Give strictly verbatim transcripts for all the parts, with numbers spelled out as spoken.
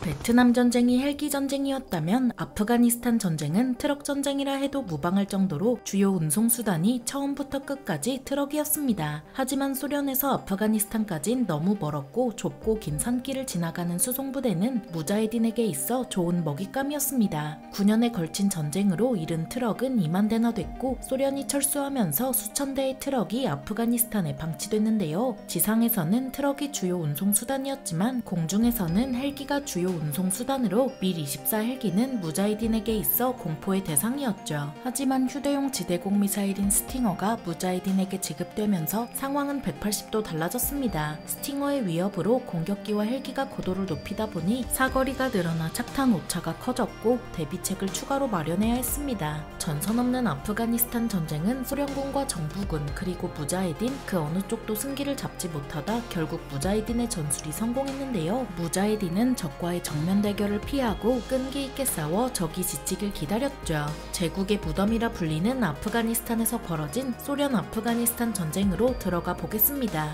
베트남 전쟁이 헬기 전쟁이었다면 아프가니스탄 전쟁은 트럭 전쟁이라 해도 무방할 정도로 주요 운송수단이 처음부터 끝까지 트럭이었습니다. 하지만 소련에서 아프가니스탄까진 너무 멀었고 좁고 긴 산길을 지나가는 수송부대는 무자헤딘에게 있어 좋은 먹잇감이었습니다. 구 년에 걸친 전쟁으로 잃은 트럭은 이만 대나 됐고 소련이 철수하면서 수천 대의 트럭이 아프가니스탄에 방치됐는데요. 지상에서는 트럭이 주요 운송수단이었지만 공중에서는 헬기가 주요 운송수단으로 밀 이십사 헬기는 무자헤딘에게 있어 공포의 대상이었죠. 하지만 휴대용 지대공 미사일인 스팅어가 무자헤딘에게 지급되면서 상황은 백팔십 도 달라졌습니다. 스팅어의 위협으로 공격기와 헬기가 고도를 높이다 보니 사거리가 늘어나 착탄 오차가 커졌고 대비책을 추가로 마련해야 했습니다. 전선 없는 아프가니스탄 전쟁은 소련군과 정부군 그리고 무자헤딘 그 어느 쪽도 승기를 잡지 못하다 결국 무자헤딘의 전술이 성공했는데요. 무자헤딘은 적과의 정면 대결을 피하고 끈기 있게 싸워 적이 지치길 기다렸죠. 제국의 무덤이라 불리는 아프가니스탄에서 벌어진 소련 아프가니스탄 전쟁으로 들어가 보겠습니다.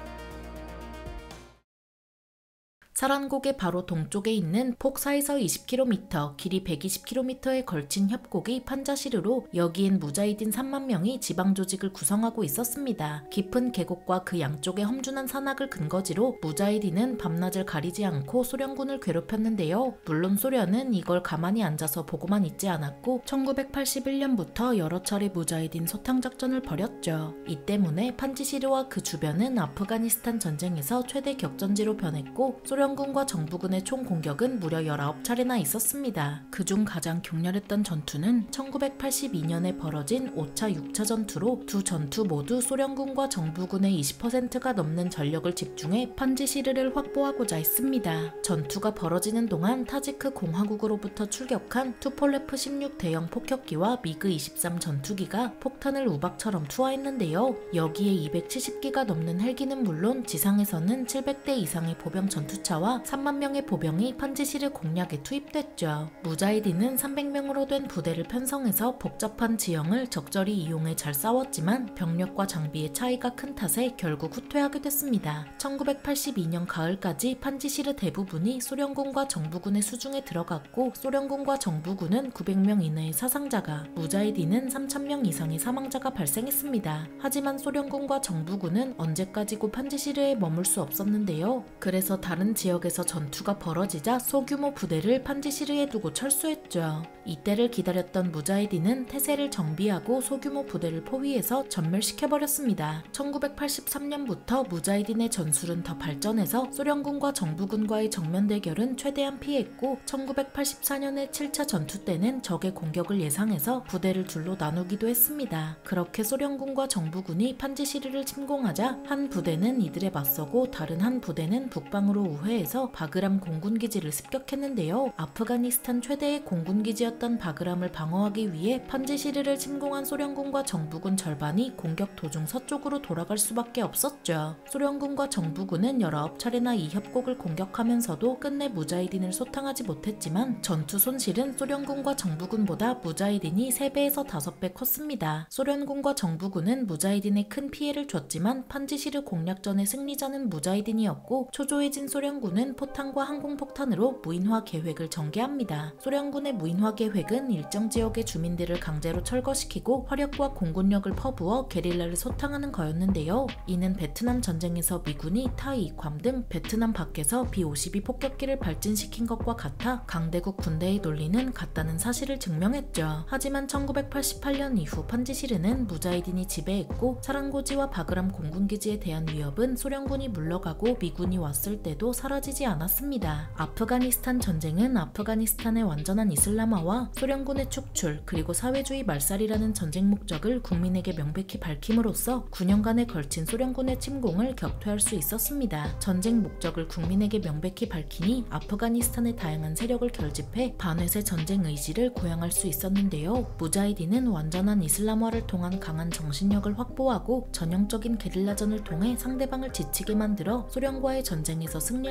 사란곡의 바로 동쪽에 있는 폭 사에서 이십 킬로미터, 길이 백이십 킬로미터에 걸친 협곡이 판자시르로 여기엔 무자히딘 삼만 명이 지방조직을 구성하고 있었습니다. 깊은 계곡과 그 양쪽의 험준한 산악을 근거지로 무자히딘은 밤낮을 가리지 않고 소련군을 괴롭혔는데요. 물론 소련은 이걸 가만히 앉아서 보고만 있지 않았고 천구백팔십일 년부터 여러 차례 무자히딘 소탕작전을 벌였죠. 이 때문에 판지시르와 그 주변은 아프가니스탄 전쟁에서 최대 격전지로 변했고 소련 군과 정부군의 총 공격은 무려 열아홉 차례나 있었습니다. 그중 가장 격렬했던 전투는 천구백팔십이 년에 벌어진 오 차 육 차 전투로 두 전투 모두 소련군과 정부군의 이십 퍼센트가 넘는 전력을 집중해 판지시르를 확보하고자 했습니다. 전투가 벌어지는 동안 타지크 공화국으로부터 출격한 투폴레프 십육 대형 폭격기와 미그 이십삼 전투기가 폭탄을 우박처럼 투하했는데요. 여기에 이백칠십 기가 넘는 헬기는 물론 지상에서는 칠백 대 이상의 보병 전투차 와 삼만 명의 보병이 판지시르 공략에 투입됐죠. 무자히딘은 삼백 명으로 된 부대를 편성해서 복잡한 지형을 적절히 이용해 잘 싸웠지만 병력과 장비의 차이가 큰 탓에 결국 후퇴하게 됐습니다. 천구백팔십이 년 가을까지 판지시르 대부분이 소련군과 정부군의 수중에 들어갔고 소련군과 정부군은 구백 명 이내의 사상자가, 무자히딘은 삼천 명 이상의 사망자가 발생했습니다. 하지만 소련군과 정부군은 언제까지고 판지시르에 머물 수 없었는데요. 그래서 다른 지역에서 전투가 벌어지자 소규모 부대를 판지시르에 두고 철수했죠. 이때를 기다렸던 무자히딘은 태세를 정비하고 소규모 부대를 포위해서 전멸시켜버렸습니다. 천구백팔십삼 년부터 무자히딘의 전술은 더 발전해서 소련군과 정부군과의 정면 대결은 최대한 피했고 천구백팔십사 년의 칠 차 전투 때는 적의 공격을 예상해서 부대를 둘로 나누기도 했습니다. 그렇게 소련군과 정부군이 판지시르를 침공하자 한 부대는 이들에 맞서고 다른 한 부대는 북방으로 우회해서 바그람 공군기지를 습격했는데요. 아프가니스탄 최대의 공군기지였던 바그람을 방어하기 위해 판지시르를 침공한 소련군과 정부군 절반이 공격 도중 서쪽으로 돌아갈 수밖에 없었죠. 소련군과 정부군은 열아홉 차례나 이 협곡을 공격하면서도 끝내 무자히딘을 소탕하지 못했지만 전투 손실은 소련군과 정부군보다 무자히딘이 세 배에서 다섯 배 컸습니다. 소련군과 정부군은 무자히딘에 큰 피해를 줬지만 판지시르 공략전의 승리자는 무자히딘이었고 초조해진 소련군은 포탄과 항공폭탄으로 무인화 계획을 전개합니다. 소련군의 무인화 계획은 일정 지역의 주민들을 강제로 철거시키고 화력과 공군력을 퍼부어 게릴라를 소탕하는 거였는데요. 이는 베트남 전쟁에서 미군이 타이, 괌 등 베트남 밖에서 비 오십이 폭격기를 발진시킨 것과 같아 강대국 군대의 논리는 같다는 사실을 증명했죠. 하지만 천구백팔십팔 년 이후 판지시르는 무자히딘이 지배했고 사란고지와 바그람 공군기지에 대한 위협은 소련군이 물러가고 미군이 왔을 때도 사라지지 않았습니다. 아프가니스탄 전쟁은 아프가니스탄의 완전한 이슬람화와 소련군의 축출 그리고 사회주의 말살이라는 전쟁 목적을 국민에게 명백히 밝힘으로써 구 년간에 걸친 소련군의 침공을 격퇴할 수 있었습니다. 전쟁 목적을 국민에게 명백히 밝히니 아프가니스탄의 다양한 세력을 결집해 반회세 전쟁 의지를 고양할 수 있었는데요. 무자히딘은 완전한 이슬람화를 통한 강한 정신력을 확보하고 전형적인 게릴라전을 통해 상대방을 지치게 만들어 소련과의 전쟁에서 승리할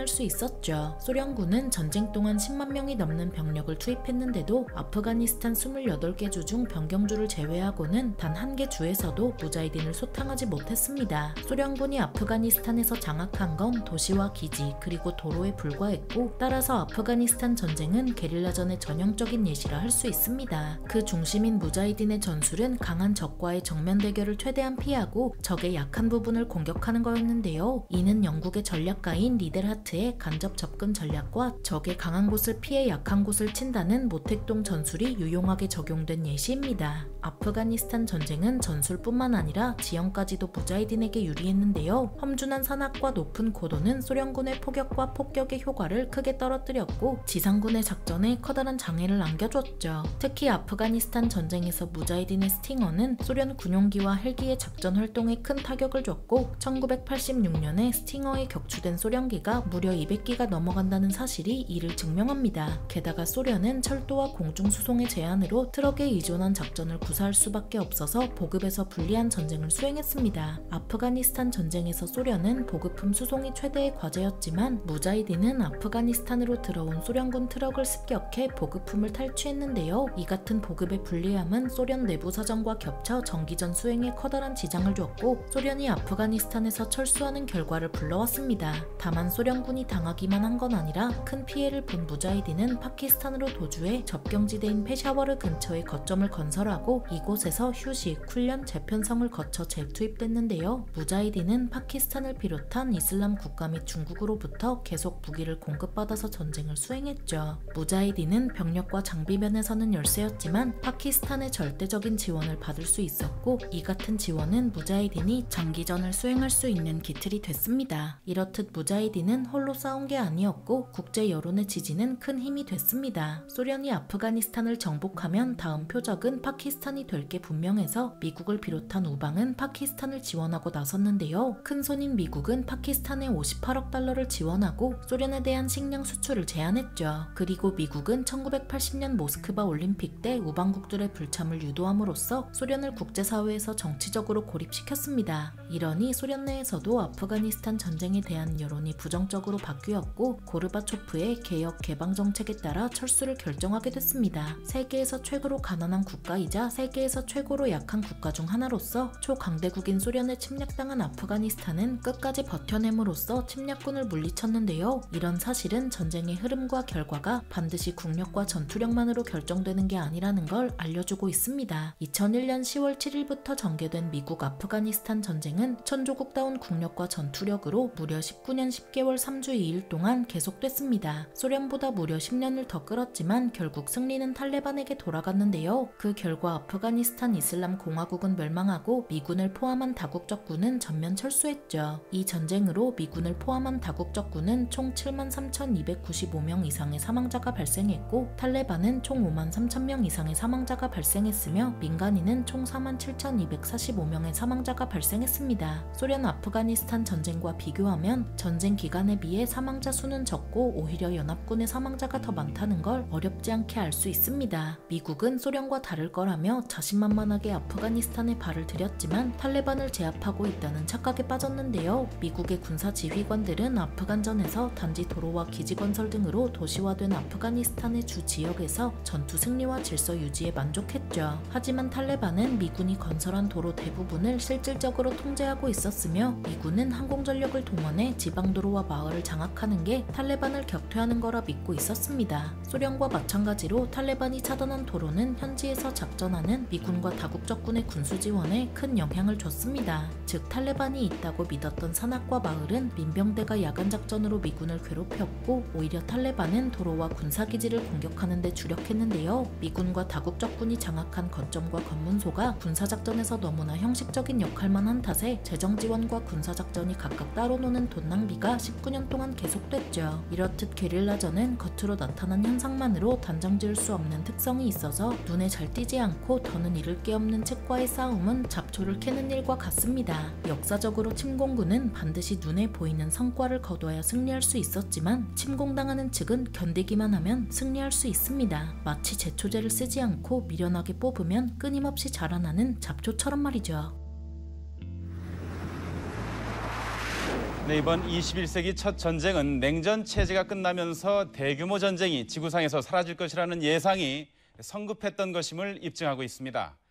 수 있었죠. 소련군은 전쟁 동안 십만 명이 넘는 병력을 투입했는데도 아프가니스탄 이십팔 개 주 중 변경주를 제외하고는 단 한 개 주에서도 무자히딘을 소탕하지 못했습니다. 소련군이 아프가니스탄에서 장악한 건 도시와 기지 그리고 도로에 불과했고, 따라서 아프가니스탄 전쟁은 게릴라전의 전형적인 예시라 할 수 있습니다. 그 중심인 무자히딘의 전술은 강한 적과의 정면 대결을 최대한 피하고 적의 약한 부분을 공격하는 거였는데요. 이는 영국의 전략가인 리델하트의 간접 접근 전략과 적의 강한 곳을 피해 약한 곳을 친다는 모택동 전술이 유용하게 적용된 예시입니다. 아프가니스탄 전쟁은 전술뿐만 아니라 지형까지도 무자히딘에게 유리했는데요. 험준한 산악과 높은 고도는 소련군의 포격과 폭격의 효과를 크게 떨어뜨렸고 지상군의 작전에 커다란 장애를 안겨줬죠. 특히 아프가니스탄 전쟁에서 무자히딘의 스팅어는 소련 군용기와 헬기의 작전 활동에 큰 타격을 줬고, 천구백팔십육 년에 스팅어에 격추된 소련기가 무려 이백 기가 넘어간다는 사실이 이를 증명합니다. 게다가 소련은 철도와 공중 수송의 제한으로 트럭에 의존한 작전을 구사할 수밖에 없어서 보급에서 불리한 전쟁을 수행했습니다. 아프가니스탄 전쟁에서 소련은 보급품 수송이 최대의 과제였지만 무자히딘은 아프가니스탄으로 들어온 소련군 트럭을 습격해 보급품을 탈취했는데요. 이 같은 보급의 불리함은 소련 내부 사정과 겹쳐 정기전 수행에 커다란 지장을 줬고 소련이 아프가니스탄에서 철수하는 결과를 불러왔습니다. 다만 소련군이 당하기만 한 건 아니라 큰 피해를 본 무자히딘은 파키스탄으로 도주해 접경지대인 페샤워르 근처에 거점을 건설하고 이곳에서 휴식, 훈련, 재편성을 거쳐 재투입됐는데요. 무자히딘은 파키스탄을 비롯한 이슬람 국가 및 중국으로부터 계속 무기를 공급받아서 전쟁을 수행했죠. 무자히딘은 병력과 장비 면에서는 열세였지만 파키스탄의 절대적인 지원을 받을 수 있었고, 이 같은 지원은 무자히딘이 장기전을 수행할 수 있는 기틀이 됐습니다. 이렇듯 무자히딘은 홀로 싸운 게 아니었고 국제 여론의 지지는 큰 힘이 됐습니다. 소련이 아프가니스탄을 정복하면 다음 표적은 파키스탄이 될 게 분명해서 미국을 비롯한 우방은 파키스탄을 지원하고 나섰는데요. 큰손인 미국은 파키스탄에 오십팔억 달러를 지원하고 소련에 대한 식량 수출을 제한했죠. 그리고 미국은 천구백팔십 년 모스크바 올림픽 때 우방국들의 불참을 유도함으로써 소련을 국제사회에서 정치적으로 고립시켰습니다. 이러니 소련 내에서도 아프가니스탄 전쟁에 대한 여론이 부정적으로 바뀌었고 고르바초프의 개혁 개방 정책에 따라 철수를 결정하게 됐습니다. 세계에서 최고로 가난한 국가이자 세계에서 최고로 약한 국가 중 하나로서 초강대국인 소련에 침략당한 아프가니스탄은 끝까지 버텨냄으로써 침략군을 물리쳤는데요. 이런 사실은 전쟁의 흐름과 결과가 반드시 국력과 전투력만으로 결정되는 게 아니라는 걸 알려주고 있습니다. 이천일 년 시월 칠일부터 전개된 미국 아프가니스탄 전쟁은 천조국다운 국력과 전투력으로 무려 십구 년 십 개월 삼 주 이 일 동안 계속됐습니다. 소련보다 무려 십 년을 더 끌었지만 결국 승리는 탈레반에게 돌아갔는데요. 그 결과 아프가니스탄 이슬람 공화국은 멸망하고 미군을 포함한 다국적 군은 전면 철수했죠. 이 전쟁으로 미군을 포함한 다국적 군은 총 칠만 삼천이백구십오 명 이상의 사망자가 발생했고 탈레반은 총 오만 삼천 명 이상의 사망자가 발생했으며 민간인은 총 사만 칠천이백사십오 명의 사망자가 발생했습니다. 소련 아프가니스탄 전쟁과 비교하면 전쟁 기간에 비해 사망자 수는 적고 오히려 연합군의 사망자가 더 많다는 걸 어렵지 않게 알 수 있습니다. 미국은 소련과 다를 거라며 자신만만하게 아프가니스탄에 발을 들였지만 탈레반을 제압하고 있다는 착각에 빠졌는데요. 미국의 군사 지휘관들은 아프간전에서 단지 도로와 기지 건설 등으로 도시화된 아프가니스탄의 주 지역에서 전투 승리와 질서 유지에 만족했죠. 하지만 탈레반은 미군이 건설한 도로 대부분을 실질적으로 통제하고 있었으며 미군은 항공전력을 동원해 지방도로와 마을을 장악하는 게 탈레반을 격퇴하는 거라 믿고 있었습니다. 소련과 마찬가지로 탈레반이 차단한 도로는 현지에서 작전하는 미군과 다국적군의 군수 지원에 큰 영향을 줬습니다. 즉 탈레반이 있다고 믿었던 산악과 마을은 민병대가 야간 작전으로 미군을 괴롭혔고 오히려 탈레반은 도로와 군사기지를 공격하는 데 주력했는데요. 미군과 다국적군이 장악한 거점과 관문소가 군사작전에서 너무나 형식적인 역할만 한 탓에 재정지원과 군사작전이 각각 따로 노는 돈 낭비가 십구 년 동안 계속됐죠. 이렇듯 게릴라전은 겉으로 나타난 현상만으로 단정지을 수 없는 특성이 있어서 눈에 잘 띄지 않고 더는 잃을 게 없는 측과의 싸움은 잡초를 캐는 일과 같습니다. 역사적으로 침공군은 반드시 눈에 보이는 성과를 거둬야 승리할 수 있었지만 침공당하는 측은 견디기만 하면 승리할 수 있습니다. 마치 제초제를 쓰지 않고 미련하게 뽑으면 끊임없이 자라나는 잡초처럼 말이죠. 네, 이번 이십일 세기 첫 전쟁은 냉전 체제가 끝나면서 대규모 전쟁이 지구상에서 사라질 것이라는 예상이 성급했던 것임을 입증하고 있습니다.